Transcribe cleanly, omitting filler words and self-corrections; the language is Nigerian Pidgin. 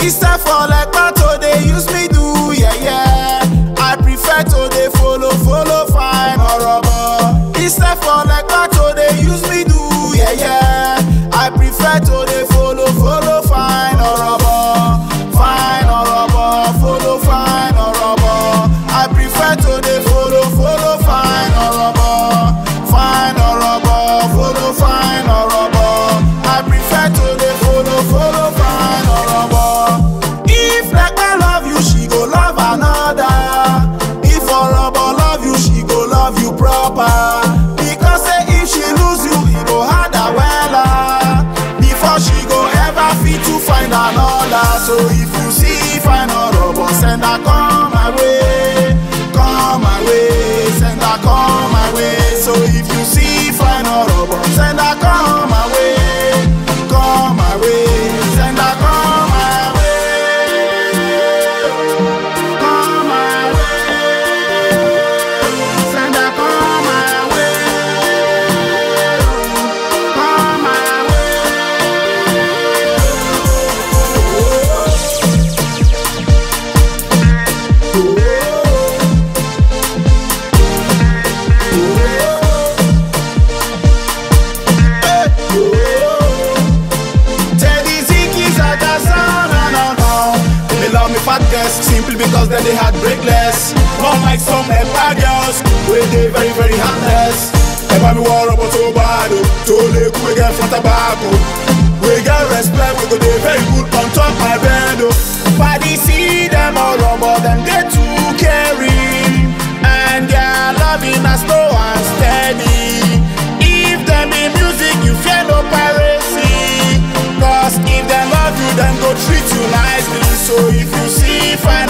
Instead for like to they use me do, yeah, yeah. I prefer to they follow fine or rubber. Instead for like to they use me do, yeah, yeah. I prefer to they follow fine or rubber. Fine or rubber, follow fine or rubber. I prefer to they follow fine or rubber. Fine or rubber, follow fine or rubber. I prefer to they follow fine or rubber. If like I love you, she go love another. If a rubber love you, she go love you proper. Because say if she lose you, it go harder well. Before she go ever fit to find another. So if you see fine or rubber, send her come my way. Come my way, send her come my way. So if you see fine or rubber, send her come my way. Come my way, send her come my way. Come my way, send her come my way. Come my way. Simply because then they had breakless. Not like some empire girls, where they very, very heartless. Ever me war about to bad, to live we get front of back. We get respect, we go they very good on top my bed. Body see them all rubber, them they too caring. And their loving is slow and steady. If them be music, you fear no piracy. Cause if they love you, then go treat you nicely. So if you see fine